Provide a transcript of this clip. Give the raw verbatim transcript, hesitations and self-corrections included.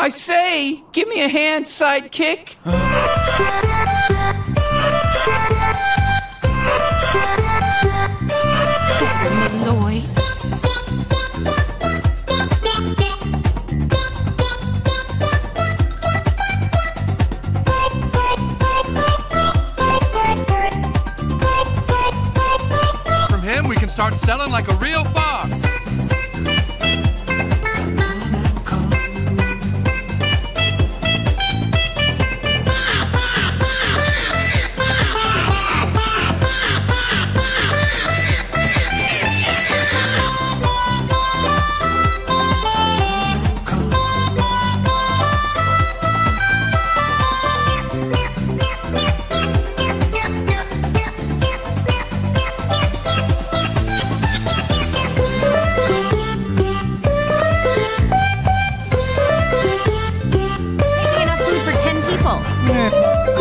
I say, give me a hand, sidekick. Malloy. From him, we can start selling like a real farm. Enough food for ten people.